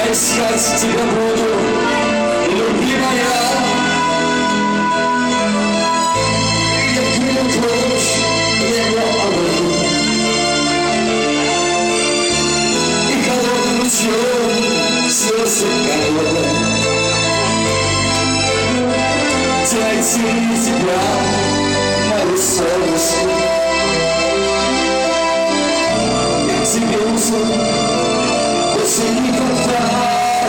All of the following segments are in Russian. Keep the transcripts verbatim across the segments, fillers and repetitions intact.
Я искать тебя буду, любимая. Я приму прочь, я обойду, и холодным ручьем слезы холода. Дайте тебя, мое солнышко, я тебе узу больше никогда.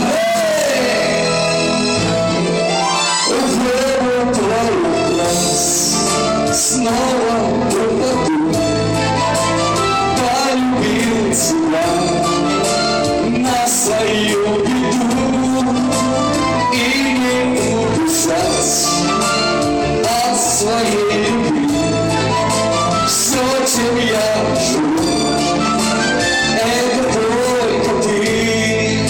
В твой глаз снова пропаду. Полюбил тебя на свою беду, и не убежать от своей любви. Все, чем я живу, это только ты.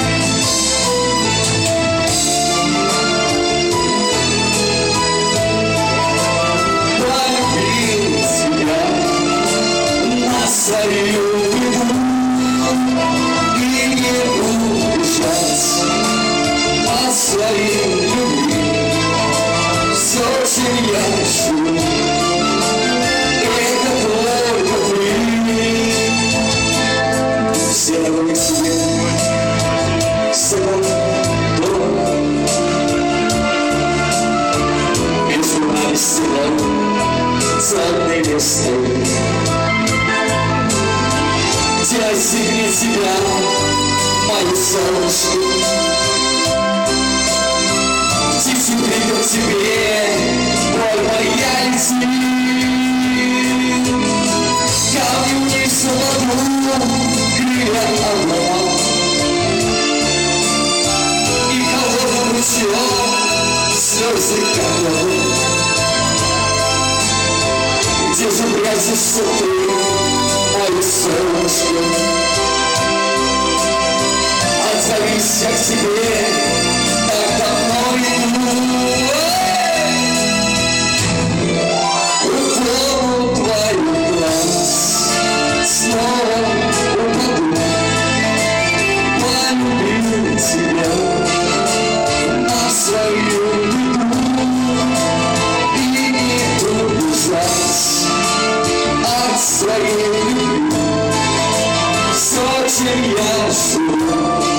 Полюбил тебя на свою беду, и не убежать от своей любви. Все, чем я живу, это только ты. Все равны себе, все дома, между нами стеной царной весной. Я сильнее тебя, мое солнышко, птичьим криком тебе боль моя летит. Камни вниз в воду, крылья обломал, и холодным ручьем слезы холода. Где же прячешься ты, мое солнышко? Отзовись я к себе, так давно иду. В твой глаз снова упаду. Полюбил тебя на свою беду, и не убежать от своей любви. Все, чем я живу,